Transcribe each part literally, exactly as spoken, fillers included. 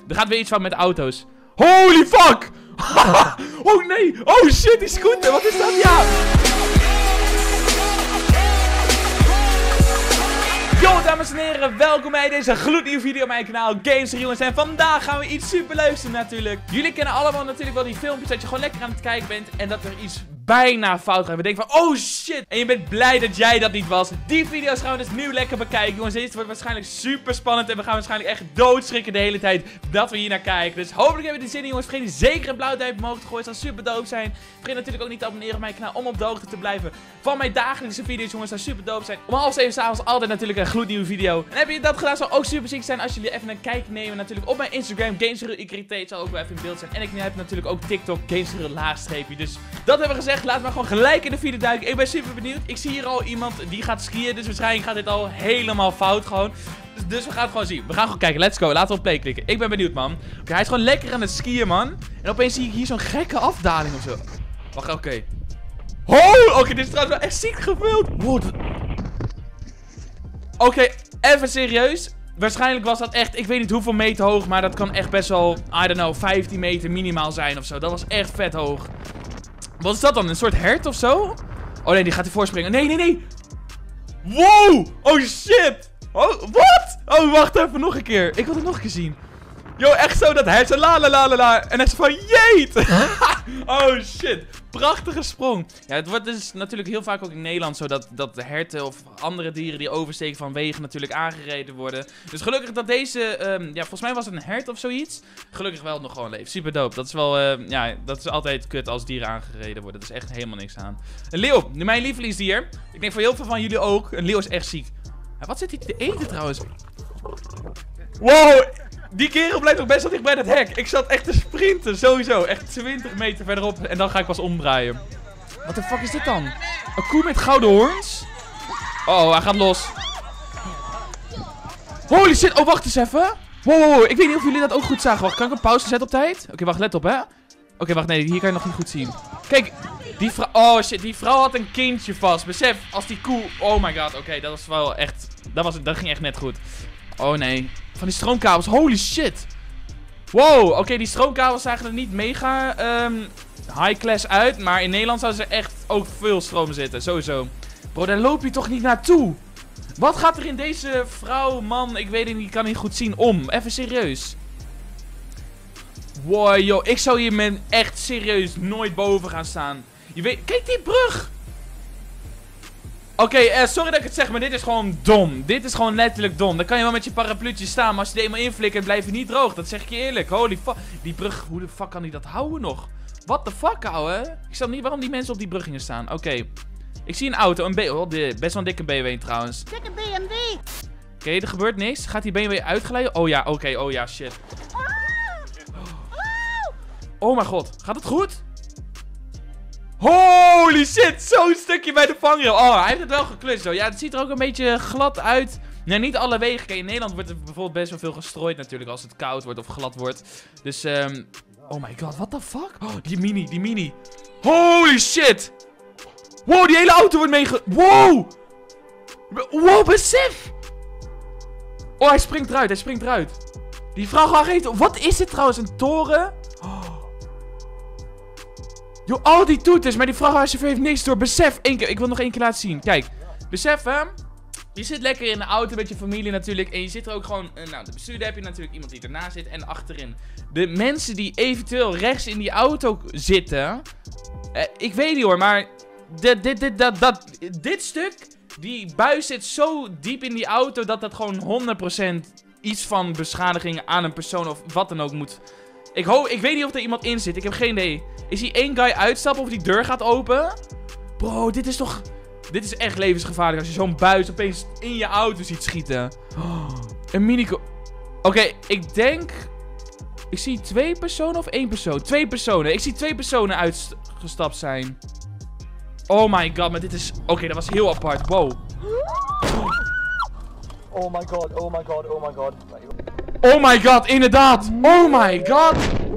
Er gaat weer iets van met auto's. Holy fuck! Oh nee! Oh shit, die scooter! Wat is dat? Ja! Yo dames en heren, welkom bij deze gloednieuwe video op mijn kanaal Gamester jongens. En vandaag gaan we iets super leuks doen natuurlijk. Jullie kennen allemaal natuurlijk wel die filmpjes dat je gewoon lekker aan het kijken bent en dat er iets bijna fout gaat. We denken van, oh shit. En je bent blij dat jij dat niet was. Die video's gaan we dus nu lekker bekijken. Jongens, deze wordt waarschijnlijk super spannend. En we gaan waarschijnlijk echt doodschrikken de hele tijd dat we hier naar kijken. Dus hopelijk hebben we die zin in, jongens. Vergeet zeker een blauw duimpje omhoog te gooien. Het zou super dope zijn. Vergeet natuurlijk ook niet te abonneren op mijn kanaal om op de hoogte te blijven van mijn dagelijkse video's, jongens. Dat zou super dope zijn. Om half zeven s'avonds altijd natuurlijk een gloednieuwe video. En heb je dat gedaan, zou ook super ziek zijn als jullie even een kijkje nemen. Natuurlijk op mijn Instagram, Gamester I K T, zal ook wel even in beeld zijn. En ik heb natuurlijk ook TikTok, Gamester laagstreepje. Dus dat hebben we gezegd. Laten we gewoon gelijk in de video duiken. Ik ben super benieuwd. Ik zie hier al iemand die gaat skiën. Dus waarschijnlijk gaat dit al helemaal fout gewoon. Dus, dus we gaan het gewoon zien. We gaan gewoon kijken. Let's go. Laten we op play klikken. Ik ben benieuwd, man. Oké, okay, hij is gewoon lekker aan het skiën, man. En opeens zie ik hier zo'n gekke afdaling of zo. Wacht, oké. Okay. Oh, oké. Okay, dit is trouwens wel echt ziek gevuld. Wow. Oké, okay, even serieus. Waarschijnlijk was dat echt, ik weet niet hoeveel meter hoog. Maar dat kan echt best wel, I don't know, vijftien meter minimaal zijn of zo. Dat was echt vet hoog. Wat is dat dan? Een soort hert of zo? Oh nee, die gaat ervoor springen. Nee, nee, nee. Wow. Oh shit. Oh, wat? Oh, wacht even, nog een keer. Ik wil het nog een keer zien. Yo, echt zo dat hert. Zo la la la la la. En echt zo van, jeet. Oh shit. Prachtige sprong. Ja, het wordt dus natuurlijk heel vaak ook in Nederland zo dat, dat de herten of andere dieren die oversteken van wegen natuurlijk aangereden worden. Dus gelukkig dat deze, um, ja, volgens mij was het een hert of zoiets. Gelukkig wel nog gewoon leeft. Super dope. Dat is wel, uh, ja, dat is altijd kut als dieren aangereden worden. Dat is echt helemaal niks aan. Een leeuw. Mijn lievelingsdier. Ik denk voor heel veel van jullie ook. Een leeuw is echt ziek. Ja, wat zit hij te eten trouwens? Wow. Die kerel blijft nog best wel dicht bij dat hek. Ik zat echt te sprinten, sowieso. Echt twintig meter verderop. En dan ga ik pas omdraaien. Wat de fuck is dit dan? Een koe met gouden hoorns? Oh, hij gaat los. Holy shit. Oh, wacht eens even. Wow, wow, wow. Ik weet niet of jullie dat ook goed zagen. Wacht, kan ik een pauze zetten op tijd? Oké, okay, wacht, let op, hè. Oké, okay, wacht, nee, hier kan je nog niet goed zien. Kijk, die vrouw... Oh, shit, die vrouw had een kindje vast. Besef, als die koe... Oh my god, oké, okay, dat was wel echt... Dat, was... dat ging echt net goed. Oh, nee. Van die stroomkabels. Holy shit. Wow. Oké, okay, die stroomkabels zagen er niet mega um, high class uit. Maar in Nederland zou ze echt ook veel stroom zitten. Sowieso. Bro, daar loop je toch niet naartoe? Wat gaat er in deze vrouw, man? Ik weet het niet. Ik kan niet goed zien. Om. Even serieus. Wow, joh. Ik zou hier met echt serieus nooit boven gaan staan. Je weet... Kijk die brug. Oké, okay, uh, sorry dat ik het zeg, maar dit is gewoon dom. Dit is gewoon letterlijk dom. Dan kan je wel met je parapluutje staan, maar als je er eenmaal inflikkert, blijf je niet droog. Dat zeg ik je eerlijk. Holy fuck. Die brug, hoe de fuck kan die dat houden nog? What the fuck, ouwe? Ik snap niet waarom die mensen op die brug gingen staan. Oké. Okay. Ik zie een auto, een B... Oh, de, best wel een dikke B M W trouwens. Dikke B M W. Oké, okay, er gebeurt niks. Gaat die B M W uitglijden? Oh ja, oké. Okay. Oh ja, shit. Oh mijn god. Gaat het goed? Holy shit, zo'n stukje bij de vangrail. Oh, hij heeft het wel geklust zo. Ja, het ziet er ook een beetje glad uit. Nee, niet alle wegen. Kijk, in Nederland wordt er bijvoorbeeld best wel veel gestrooid natuurlijk als het koud wordt of glad wordt. Dus, um... oh my god, what the fuck? Oh, die mini, die mini. Holy shit. Wow, die hele auto wordt meege... Wow. Wow, besef. Oh, hij springt eruit, hij springt eruit. Die vrachtwagen heeft... Wat is dit trouwens, een toren? Oh. Yo, al die toeters, maar die vrachtwagenchauffeur heeft niks door. Besef, één keer, ik wil nog één keer laten zien. Kijk, besef hè. Je zit lekker in de auto met je familie natuurlijk. En je zit er ook gewoon, uh, nou de bestuurder heb je natuurlijk iemand die ernaast zit en achterin. De mensen die eventueel rechts in die auto zitten. Uh, ik weet niet hoor, maar dit, dit, dit, dat, dat, dit stuk, die buis zit zo diep in die auto dat dat gewoon honderd procent iets van beschadiging aan een persoon of wat dan ook moet. Ik, hoop, ik weet niet of er iemand in zit. Ik heb geen idee. Is hier één guy uitstappen of die deur gaat open? Bro, dit is toch... Dit is echt levensgevaarlijk als je zo'n buis opeens in je auto ziet schieten. Oh, een mini... Oké, okay, ik denk... Ik zie twee personen of één persoon? Twee personen. Ik zie twee personen uitgestapt zijn. Oh my god, maar dit is... Oké, okay, dat was heel apart. Wow. Oh my god, oh my god, oh my god. Oh my god, inderdaad. Oh my god.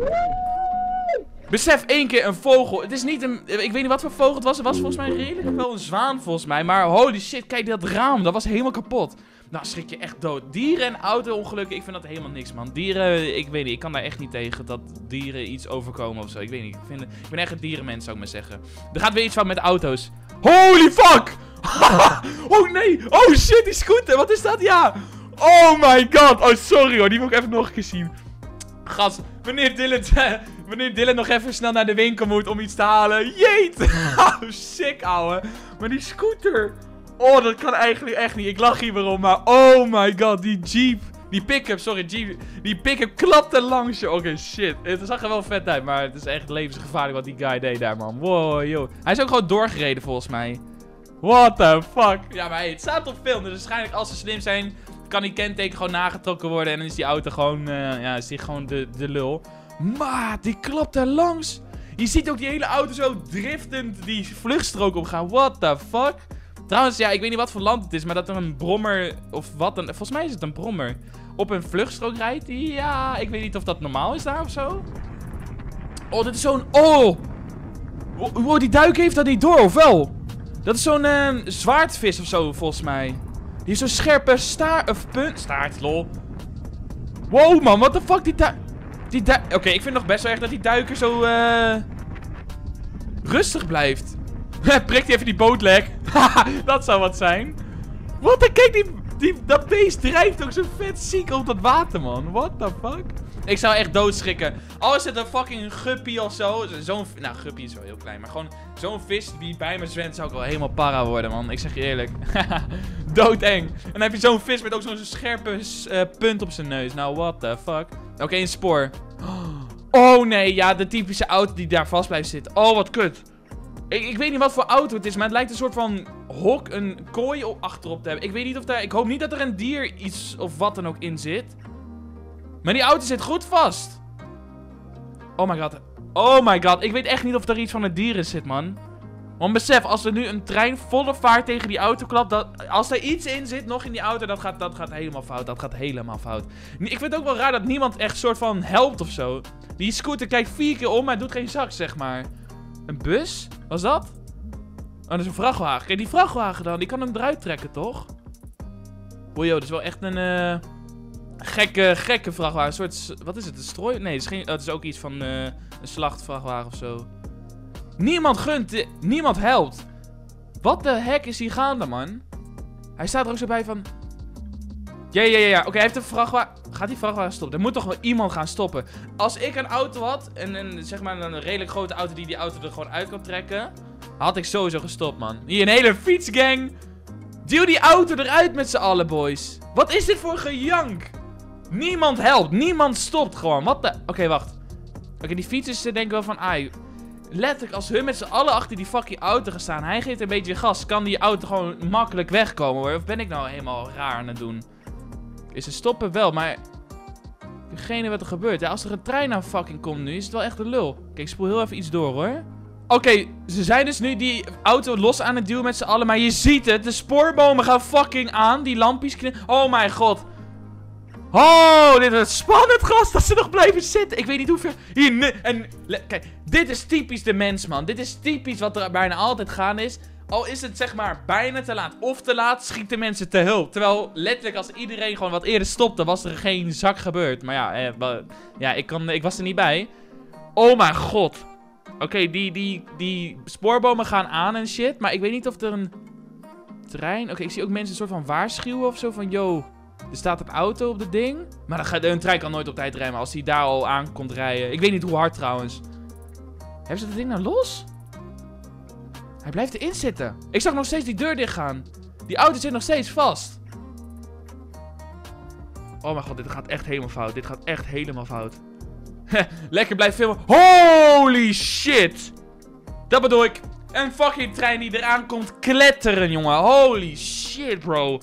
Besef één keer een vogel. Het is niet een... Ik weet niet wat voor vogel het was. Het was volgens mij redelijk wel een zwaan volgens mij. Maar holy shit, kijk dat raam. Dat was helemaal kapot. Nou, schrik je echt dood. Dieren en auto-ongelukken, ik vind dat helemaal niks, man. Dieren, ik weet niet, ik kan daar echt niet tegen dat dieren iets overkomen of zo. Ik weet niet, ik, vind, ik ben echt een dierenmens, zou ik maar zeggen. Er gaat weer iets fout met auto's. Holy fuck! Oh nee! Oh shit, die scooter, wat is dat? Ja! Oh my god! Oh, sorry hoor, die wil ik even nog een keer zien. Gast, wanneer Dylan, wanneer Dylan nog even snel naar de winkel moet om iets te halen. Jeet! Oh, sick, ouwe. Maar die scooter... Oh, dat kan eigenlijk echt niet. Ik lach hier weer om, maar oh my god, die Jeep. Die pick-up, sorry, Jeep. Die pick-up klapte langs je. Oké, okay, shit. Het zag er wel vet uit, maar het is echt levensgevaarlijk wat die guy deed daar, man. Wow, joh. Hij is ook gewoon doorgereden, volgens mij. What the fuck? Ja, maar hey, het staat op film, dus waarschijnlijk als ze slim zijn, kan die kenteken gewoon nagetrokken worden en dan is die auto gewoon, uh, ja, is die gewoon de, de lul. Maar, die klopt er langs. Je ziet ook die hele auto zo driftend die vluchtstrook opgaan. What the fuck? Trouwens, ja, ik weet niet wat voor land het is, maar dat er een brommer, of wat dan, volgens mij is het een brommer, op een vluchtstrook rijdt. Ja, ik weet niet of dat normaal is daar of zo. Oh, dit is zo'n, oh! Wow, die duik heeft dat niet door, of wel? Dat is zo'n uh, zwaardvis of zo, volgens mij. Die heeft zo'n scherpe staart, of punt, staart, lol. Wow, man, what the fuck, die duik... Die du Oké, okay, ik vind nog best wel echt dat die duiker zo, uh, rustig blijft. Prikt hij even die bootlek. Dat zou wat zijn. Wat? Kijk, die, die, dat beest drijft ook zo vet ziek op dat water, man. What the fuck? Ik zou echt doodschrikken. Al is het een fucking guppy of zo. Zo'n... Nou, guppy is wel heel klein. Maar gewoon zo'n vis die bij me zwemt zou ik wel helemaal para worden, man. Ik zeg je eerlijk. Doodeng. En dan heb je zo'n vis met ook zo'n scherpe uh, punt op zijn neus. Nou, what the fuck? Oké, okay, een spoor. Oh nee, ja, de typische auto die daar vast blijft zitten. Oh, wat kut. Ik, ik weet niet wat voor auto het is, maar het lijkt een soort van hok, een kooi op, achterop te hebben. Ik weet niet of daar... Ik hoop niet dat er een dier iets of wat dan ook in zit. Maar die auto zit goed vast. Oh my god. Oh my god. Ik weet echt niet of er iets van een dier in zit, man. Want besef, als er nu een trein volle vaart tegen die auto klapt, dat, als er iets in zit, nog in die auto, dat gaat, dat gaat helemaal fout. Dat gaat helemaal fout. Ik vind het ook wel raar dat niemand echt soort van helpt of zo. Die scooter kijkt vier keer om, maar doet geen zak, zeg maar. Een bus? Was dat? Oh, dat is een vrachtwagen. Kijk, die vrachtwagen dan, die kan hem eruit trekken, toch? Oh joh, dat is wel echt een uh, gekke, gekke vrachtwagen. Een soort, wat is het, een strooi? Nee, het is, geen, oh, het is ook iets van uh, een slachtvrachtwagen of zo. Niemand gunt, niemand helpt. Wat de heck is hier gaande, man? Hij staat er ook zo bij van... Ja, ja, ja, ja. Oké, okay, hij heeft een vrachtwagen... Gaat die vrachtwagen stoppen? Er moet toch wel iemand gaan stoppen. Als ik een auto had, en een, zeg maar een redelijk grote auto die die auto er gewoon uit kan trekken, had ik sowieso gestopt, man. Hier, een hele fietsgang. Duw die auto eruit met z'n allen, boys. Wat is dit voor gejank? Niemand helpt. Niemand stopt gewoon. Wat de... Oké, okay, wacht. Oké, okay, die fietsers denken wel van... Ai, letterlijk, als hun met z'n allen achter die fucking auto gaan staan, hij geeft een beetje gas, kan die auto gewoon makkelijk wegkomen, hoor. Of ben ik nou helemaal raar aan het doen? Is ze stoppen wel, maar... Degene wat er gebeurt. Ja, als er een trein nou fucking komt nu, is het wel echt een lul. Kijk, ik spoel heel even iets door, hoor. Oké, okay, ze zijn dus nu die auto los aan het duwen met z'n allen, maar je ziet het. De spoorbomen gaan fucking aan. Die lampjes knippen. Oh mijn god. Oh, dit is spannend, gast, dat ze nog blijven zitten. Ik weet niet hoeveel... Hier, en... Kijk, dit is typisch de mens, man. Dit is typisch wat er bijna altijd gaan is. Al is het, zeg maar, bijna te laat of te laat, schieten mensen te hulp. Terwijl, letterlijk, als iedereen gewoon wat eerder stopte, was er geen zak gebeurd. Maar ja, eh, ja ik, kan, ik was er niet bij. Oh mijn god. Oké, okay, die, die, die spoorbomen gaan aan en shit. Maar ik weet niet of er een trein... Oké, okay, ik zie ook mensen een soort van waarschuwen of zo van... Yo, er staat een auto op dat ding. Maar dan gaat, een trein kan nooit op tijd remmen als hij daar al aan komt rijden. Ik weet niet hoe hard trouwens. Hebben ze dat ding nou los? Hij blijft erin zitten. Ik zag nog steeds die deur dicht gaan. Die auto zit nog steeds vast. Oh mijn god, dit gaat echt helemaal fout. Dit gaat echt helemaal fout. Lekker blijf filmen. Holy shit. Dat bedoel ik. Een fucking trein die eraan komt kletteren, jongen. Holy shit, bro.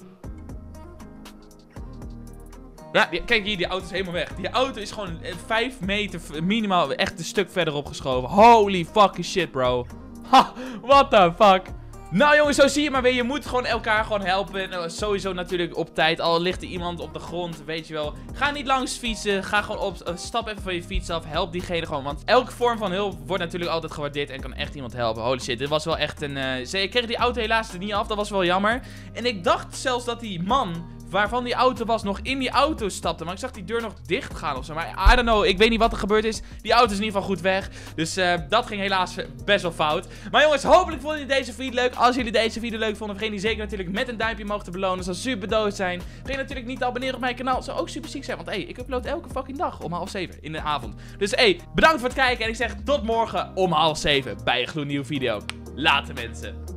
Ja, kijk hier, die auto is helemaal weg. Die auto is gewoon vijf meter minimaal echt een stuk verderop geschoven. Holy fucking shit, bro. Ha, what the fuck. Nou jongens, zo zie je maar weer. Je moet gewoon elkaar gewoon helpen. En sowieso natuurlijk op tijd. Al ligt er iemand op de grond, weet je wel. Ga niet langs fietsen. Ga gewoon op. Uh, stap even van je fiets af. Help diegene gewoon. Want elke vorm van hulp wordt natuurlijk altijd gewaardeerd. En kan echt iemand helpen. Holy shit, dit was wel echt een... Uh, ze kreeg die auto helaas er niet af. Dat was wel jammer. En ik dacht zelfs dat die man waarvan die auto was nog in die auto stapte. Maar ik zag die deur nog dicht gaan of zo. Maar I don't know, ik weet niet wat er gebeurd is. Die auto is in ieder geval goed weg. Dus uh, dat ging helaas best wel fout. Maar jongens, hopelijk vonden jullie deze video leuk. Als jullie deze video leuk vonden, vergeet die zeker natuurlijk met een duimpje omhoog te belonen. Dat zou super dood zijn. Vergeet natuurlijk niet te abonneren op mijn kanaal. Dat zou ook super ziek zijn. Want hey, ik upload elke fucking dag om half zeven in de avond. Dus hey, bedankt voor het kijken. En ik zeg tot morgen om half zeven bij een gloednieuwe video. Later mensen.